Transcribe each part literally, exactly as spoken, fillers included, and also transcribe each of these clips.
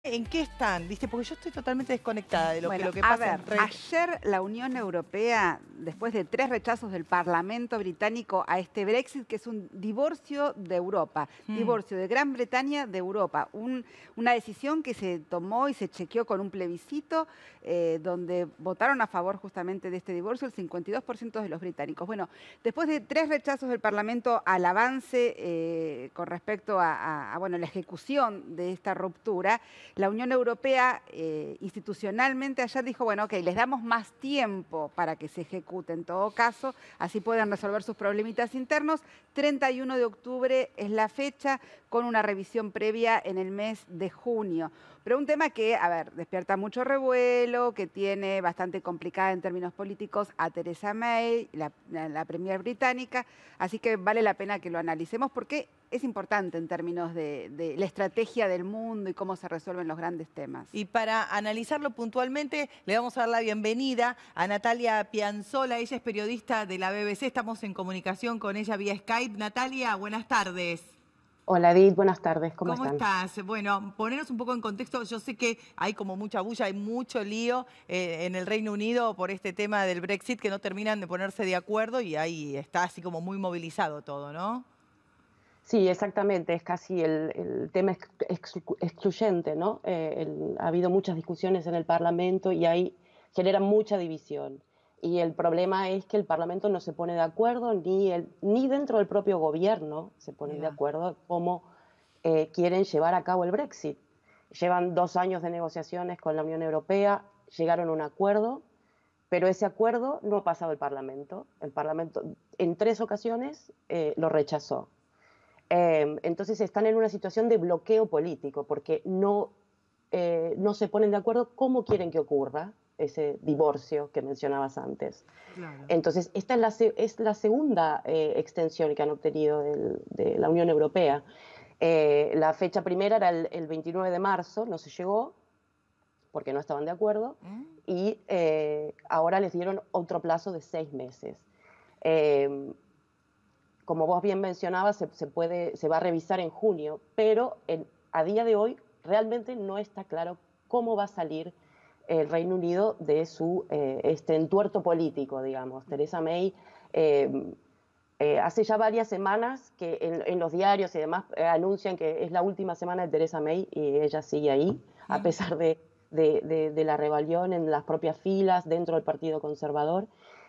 ¿En qué están? ¿Viste? Porque yo estoy totalmente desconectada de lo, Bueno, que, lo que a pasa ver, en Re- ayer la Unión Europea, después de tres rechazos del Parlamento británico a este Brexit, que es un divorcio de Europa, Hmm. divorcio de Gran Bretaña de Europa, un- una decisión que se tomó y se chequeó con un plebiscito eh, donde votaron a favor justamente de este divorcio el cincuenta y dos por ciento de los británicos. Bueno, después de tres rechazos del Parlamento al avance eh, con respecto a, a- a, bueno, la ejecución de esta ruptura, la Unión Europea eh, institucionalmente ayer dijo, bueno, ok, les damos más tiempo para que se ejecute en todo caso, así pueden resolver sus problemitas internos. treinta y uno de octubre es la fecha, con una revisión previa en el mes de junio. Pero un tema que, a ver, despierta mucho revuelo, que tiene bastante complicada en términos políticos a Theresa May, la, la, la premier británica, así que vale la pena que lo analicemos porque es importante en términos de, de la estrategia del mundo y cómo se resuelven los grandes temas. Y para analizarlo puntualmente, le vamos a dar la bienvenida a Natalia Pianzola. Ella es periodista de la B B C. Estamos en comunicación con ella vía Skype. Natalia, buenas tardes. Hola Edith, buenas tardes, ¿cómo ¿Cómo están? estás? Bueno, ponernos un poco en contexto. Yo sé que hay como mucha bulla, hay mucho lío eh, en el Reino Unido por este tema del Brexit, que no terminan de ponerse de acuerdo y ahí está así como muy movilizado todo, ¿no? Sí, exactamente, es casi el, el tema ex- exclu- excluyente, ¿no? Eh, el- ha habido muchas discusiones en el Parlamento y ahí genera mucha división. Y el problema es que el Parlamento no se pone de acuerdo, ni, el, ni dentro del propio gobierno se ponen de Mira. acuerdo cómo eh, quieren llevar a cabo el Brexit. Llevan dos años de negociaciones con la Unión Europea, llegaron a un acuerdo, pero ese acuerdo no ha pasado el Parlamento. El Parlamento en tres ocasiones eh, lo rechazó. Eh, entonces están en una situación de bloqueo político porque no, eh, no se ponen de acuerdo cómo quieren que ocurra ese divorcio que mencionabas antes. Claro. Entonces, esta es la, es la segunda eh, extensión que han obtenido del, de la Unión Europea. Eh, la fecha primera era el, el veintinueve de marzo, no se llegó porque no estaban de acuerdo, ¿Mm? y eh, ahora les dieron otro plazo de seis meses. Eh, como vos bien mencionabas, se, se, puede, se va a revisar en junio, pero en, a día de hoy realmente no está claro cómo va a salir el Reino Unido de su eh, este entuerto político, digamos. Theresa May eh, eh, hace ya varias semanas que en, en los diarios y demás eh, anuncian que es la última semana de Theresa May y ella sigue ahí, ¿Mm? a pesar de, de, de, de la rebelión en las propias filas dentro del Partido Conservador.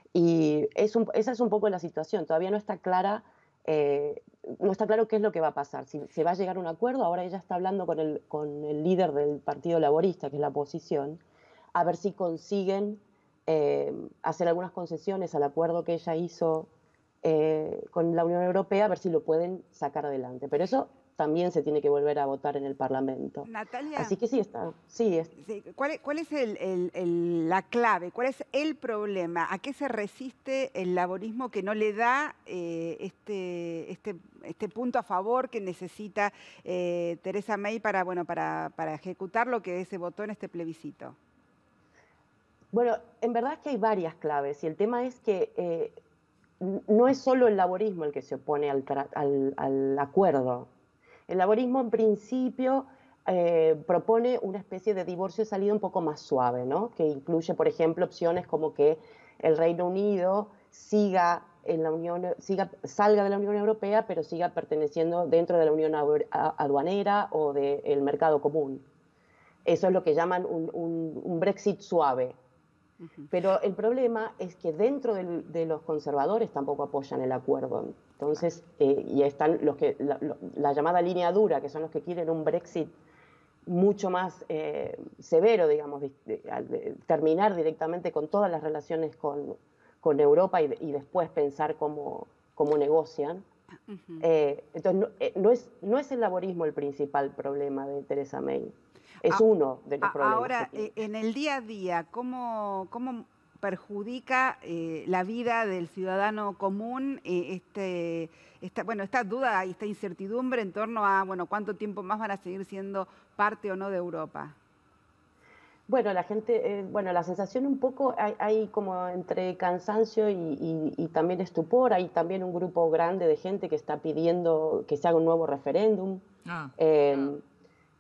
Y es un, esa es un poco la situación. Todavía no está clara, eh, no está claro qué es lo que va a pasar. Si se va a llegar a un acuerdo, ahora ella está hablando con el, con el líder del Partido Laborista, que es la oposición, a ver si consiguen eh, hacer algunas concesiones al acuerdo que ella hizo eh, con la Unión Europea, a ver si lo pueden sacar adelante. Pero eso también se tiene que volver a votar en el Parlamento. Natalia, Así que sí, está, sí, es, sí, ¿cuál es, cuál es el- el- el- la clave? ¿Cuál es el problema? ¿A qué se resiste el laborismo que no le da eh, este, este, este punto a favor que necesita eh, Theresa May para, bueno, para, para ejecutar lo que se votó en este plebiscito? bueno, en verdad es que hay varias claves y el tema es que eh, no es solo el laborismo el que se opone al, al, al acuerdo. El laborismo en principio eh, propone una especie de divorcio de salida un poco más suave, ¿no? Que incluye, por ejemplo, opciones como que el Reino Unido siga en la Unión, siga, salga de la Unión Europea, pero siga perteneciendo dentro de la Unión Aduanera o del mercado común. Eso es lo que llaman un, un, un Brexit suave. Pero el problema es que dentro del, de los conservadores tampoco apoyan el acuerdo. Entonces, eh, y están los que, la, la, llamada línea dura, que son los que quieren un Brexit mucho más eh, severo, digamos, de, de, de terminar directamente con todas las relaciones con, con Europa y, y después pensar cómo, cómo negocian. Uh-huh. eh, entonces, no, eh, no, es, no es el laborismo el principal problema de Theresa May. Es a, uno de los a, problemas. Ahora, eh, en el día a día, ¿cómo, cómo perjudica eh, la vida del ciudadano común eh, este, esta, bueno, esta duda y esta incertidumbre en torno a bueno, cuánto tiempo más van a seguir siendo parte o no de Europa? Bueno, la gente, eh, bueno, la sensación un poco hay, hay como entre cansancio y, y, y también estupor. Hay también un grupo grande de gente que está pidiendo que se haga un nuevo referéndum. Ah. Eh,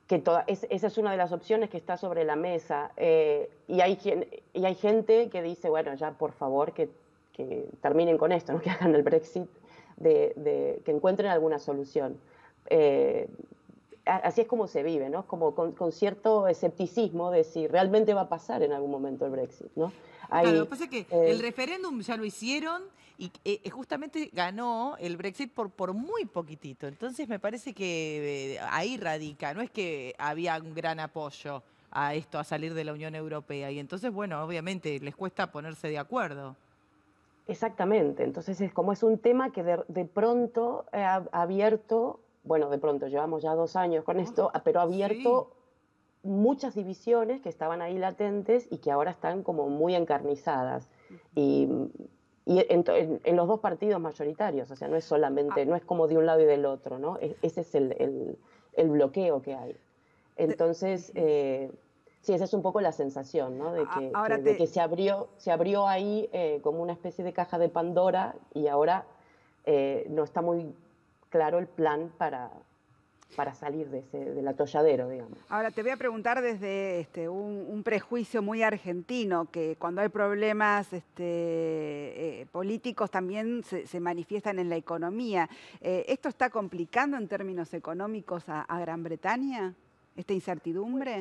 que toda, es, esa es una de las opciones que está sobre la mesa. Eh, y, hay, y hay gente que dice, bueno, ya por favor que, que terminen con esto, ¿no? Que hagan el Brexit, de, de, que encuentren alguna solución. Eh, así es como se vive, ¿no? Como con, con cierto escepticismo de si realmente va a pasar en algún momento el Brexit, ¿no? Hay, claro, lo que pasa es que eh, el referéndum ya lo hicieron y eh, justamente ganó el Brexit por, por muy poquitito. Entonces me parece que eh, ahí radica, no es que había un gran apoyo a esto, a salir de la Unión Europea. Y entonces, bueno, obviamente les cuesta ponerse de acuerdo. Exactamente, entonces es como es un tema que de, de pronto ha abierto, bueno, de pronto llevamos ya dos años con esto, pero ha abierto Sí. muchas divisiones que estaban ahí latentes y que ahora están como muy encarnizadas. Y, y en, en, en los dos partidos mayoritarios, o sea, no es solamente, no es como de un lado y del otro, ¿no? Es, ese es el, el, el bloqueo que hay. Entonces, eh, sí, esa es un poco la sensación, ¿no? De que, Ahora que, de te... que se abrió, se abrió ahí eh, como una especie de caja de Pandora y ahora eh, no está muy claro el plan para, para salir de ese, del atolladero, digamos. Ahora te voy a preguntar desde este, un, un prejuicio muy argentino, que cuando hay problemas este, eh, políticos también se, se manifiestan en la economía. Eh, ¿Esto está complicando en términos económicos a, a Gran Bretaña, esta incertidumbre?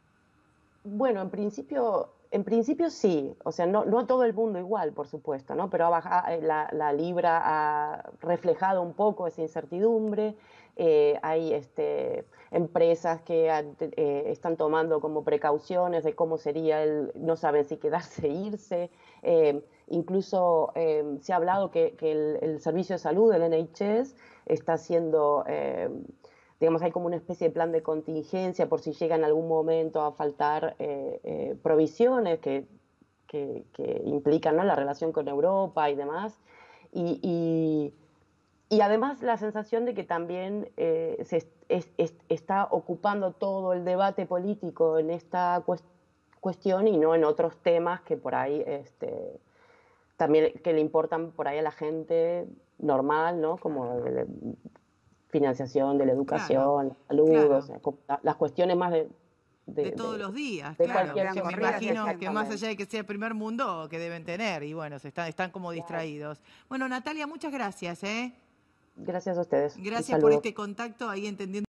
Bueno, en principio, en principio sí, o sea, no, no a todo el mundo igual, por supuesto, ¿no? Pero ha bajado, la, la libra ha reflejado un poco esa incertidumbre. Eh, hay este, empresas que han, eh, están tomando como precauciones de cómo sería el, no saben si quedarse e irse. Eh, incluso eh, se ha hablado que, que el, el servicio de salud, el N H S, está haciendo... Eh, digamos, hay como una especie de plan de contingencia por si llega en algún momento a faltar eh, eh, provisiones que, que, que implican, ¿no?, la relación con Europa y demás. Y, y, y además la sensación de que también eh, se es, es, está ocupando todo el debate político en esta cuest cuestión y no en otros temas que por ahí este, también que le importan por ahí a la gente normal, ¿no? Como el, financiación de la Claro, educación, la salud, claro. o sea, las cuestiones más de, De, de, todos de, los días, de claro, cualquier que me corridas, imagino que más exactamente. allá de que sea el primer mundo, que deben tener, y bueno, se están, están como Claro. distraídos. Bueno, Natalia, muchas gracias, ¿eh? Gracias a ustedes. Un Gracias por saludo. este contacto ahí entendiendo.